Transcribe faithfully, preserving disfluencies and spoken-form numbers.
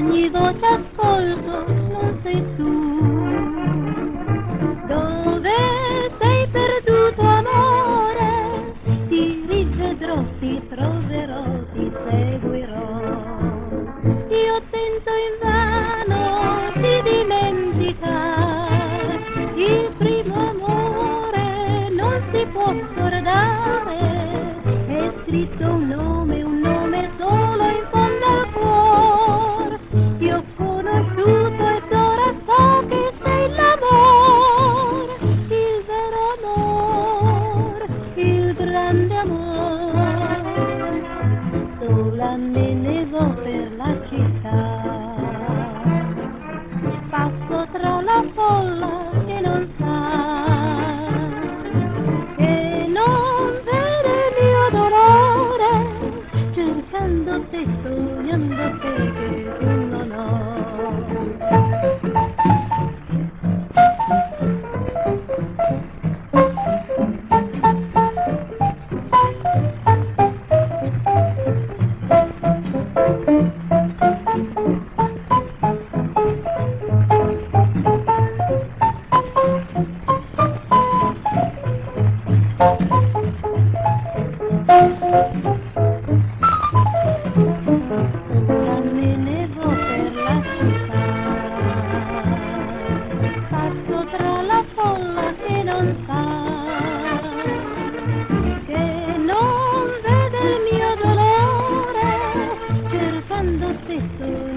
ogni voce ascolto non sei tu. Dove sei perduto, amore? Ti rivedrò, ti troverò, ti seguirò. Io tento invano di dimenticare il primo amore, non si può scordare. È scritto un nome, un nome solo in fondo al cuore. Ti ho conosciuto ed ora so che sei l'amore, il vero amore, il grande amore. Sola me ne vo per la città, passo tra la folla che non sa, che non vede il mio dolore, cercando te, sognando te che tu non ho. Me ne vo per la città, passo tra la folla che non sa, che non vede il mio dolore, cercando te.